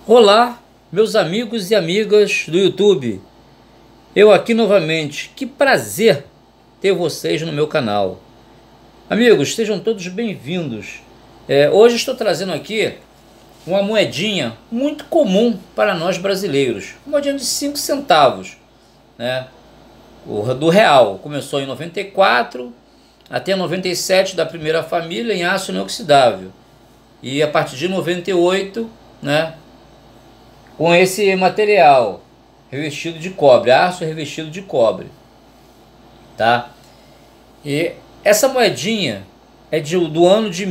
Olá, meus amigos e amigas do YouTube. Eu aqui novamente. Que prazer ter vocês no meu canal. Amigos, sejam todos bem-vindos. Hoje estou trazendo aqui uma moedinha muito comum para nós brasileiros. Uma moedinha de 5 centavos, né? Do real. Começou em 94 até 97 da primeira família em aço inoxidável. E a partir de 98, né, com esse material revestido de cobre, aço revestido de cobre, tá? E essa moedinha é do ano de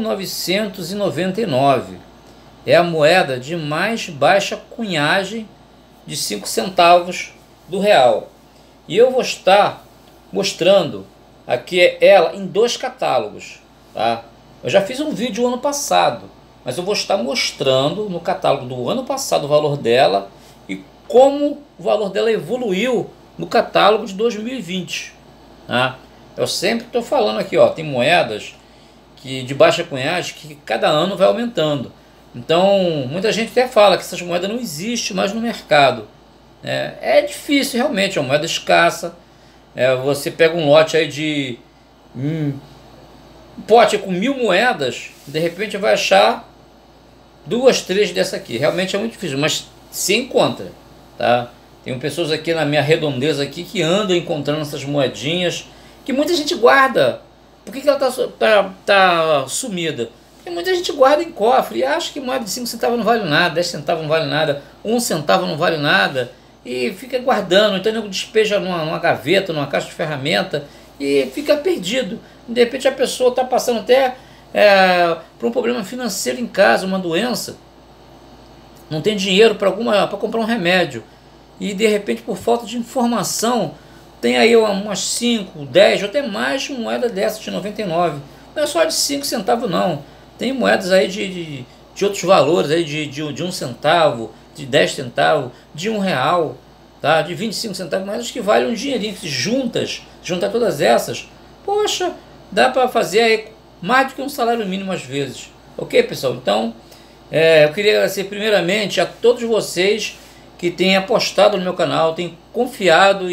1999. É a moeda de mais baixa cunhagem de 5 centavos do real. E eu vou estar mostrando aqui ela em dois catálogos, tá? Eu já fiz um vídeo ano passado, mas eu vou estar mostrando no catálogo do ano passado o valor dela e como o valor dela evoluiu no catálogo de 2020, tá? Eu sempre estou falando aqui, ó, tem moedas de baixa cunhagem que cada ano vai aumentando. Então, muita gente até fala que essas moedas não existem mais no mercado. É difícil realmente, é uma moeda escassa. Você pega um lote aí de um pote com 1000 moedas, de repente vai achar duas, três dessa aqui. Realmente é muito difícil, mas se encontra, tá? Tem pessoas aqui na minha redondeza aqui que andam encontrando essas moedinhas que muita gente guarda. Por que ela tá sumida? Porque muita gente guarda em cofre e acha que moeda de 5 centavos não vale nada, 10 centavos não vale nada, 1 centavo não vale nada e fica guardando. Então ele despeja numa gaveta, numa caixa de ferramenta e fica perdido. De repente a pessoa está passando até por um problema financeiro em casa, uma doença, não tem dinheiro para comprar um remédio e de repente por falta de informação tem aí umas 5, 10 ou até mais moeda dessa de 99. Não é só de 5 centavos não, tem moedas aí de outros valores aí de 1 centavo, de 10 centavos, de R$ 1, tá? De 25 centavos, moedas que valem um dinheirinho, que juntar todas essas, poxa, dá para fazer aí mais do que um salário mínimo às vezes. Ok, pessoal? Então, eu queria agradecer primeiramente a todos vocês que têm apostado no meu canal, têm confiado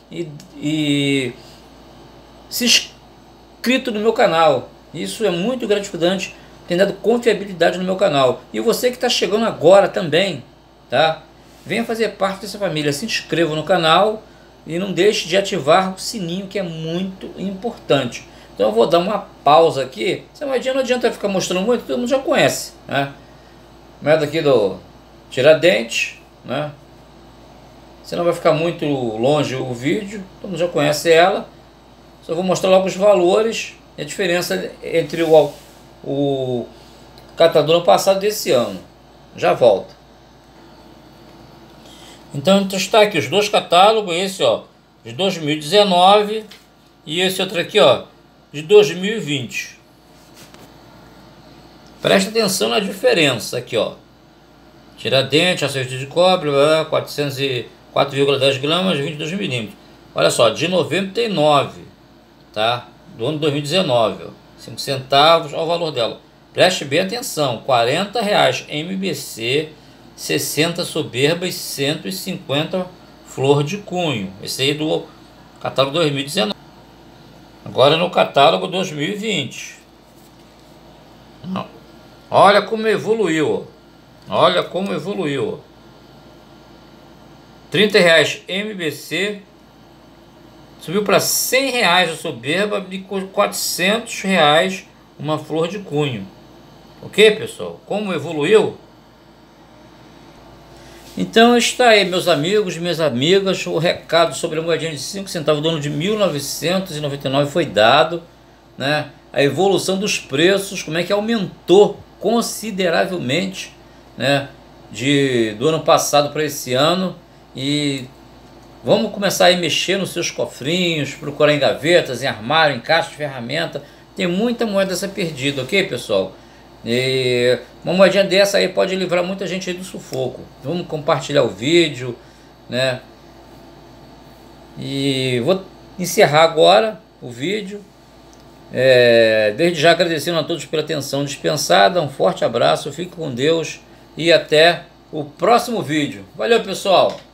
e se inscrito no meu canal. Isso é muito gratificante, tem dado confiabilidade no meu canal. E você que está chegando agora também, tá? Venha fazer parte dessa família, se inscreva no canal e não deixe de ativar o sininho, que é muito importante. Então eu vou dar uma pausa aqui. Essa moedinha não adianta ficar mostrando muito, todo mundo já conhece, né? Moeda aqui do Tiradentes, né? Você não vai ficar muito longe o vídeo, todo mundo já conhece ela. Só vou mostrar logo os valores e a diferença entre o catador ano passado e desse ano. Já volto. Então está aqui os dois catálogos, esse ó, de 2019 e esse outro aqui ó, de 2020. Presta atenção na diferença aqui ó. Tiradentes, acerto de cobre, 404,10 gramas, 22 milímetros. Olha só, de 99, tá? Do ano 2019, ó, 5 centavos, olha o valor dela. Preste bem atenção, R$ 40 MBC, 60 soberba e 150 flor de cunho. Esse aí do catálogo 2019. Agora no catálogo 2020. Olha como evoluiu. Olha como evoluiu. R$ 30 MBC. Subiu para R$ 100 a soberba e R$ 400 uma flor de cunho. Ok, pessoal? Como evoluiu? Então está aí, meus amigos, minhas amigas, o recado sobre a moedinha de 5 centavos do ano de 1999 foi dado, né? A evolução dos preços, como é que aumentou consideravelmente, né? Do ano passado para esse ano. E vamos começar a mexer nos seus cofrinhos, procurar em gavetas, em armário, em caixa de ferramenta. Tem muita moeda dessa perdida, ok, pessoal? E uma moedinha dessa aí pode livrar muita gente aí do sufoco. Vamos compartilhar o vídeo, né? E vou encerrar agora o vídeo. Desde já agradecendo a todos pela atenção dispensada. Um forte abraço, fique com Deus e até o próximo vídeo. Valeu, pessoal!